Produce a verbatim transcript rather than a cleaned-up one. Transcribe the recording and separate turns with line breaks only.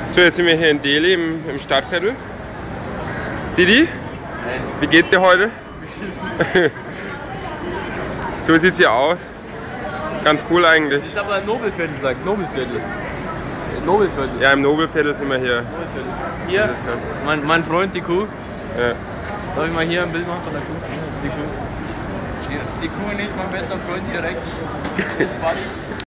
So, jetzt sind wir hier in Delhi im, im Stadtviertel. Didi?
Nein.
Wie geht's dir heute?
Beschissen.
So sieht's hier aus. Ganz cool eigentlich.
Das ist aber ein Nobelviertel, sagt Nobelviertel. Nobelviertel.
Ja, im Nobelviertel sind wir hier.
Hier, mein, mein Freund, die Kuh.
Ja.
Darf ich mal hier ein Bild machen von der Kuh? Die Kuh. Die, die Kuh nicht mein bester Freund direkt.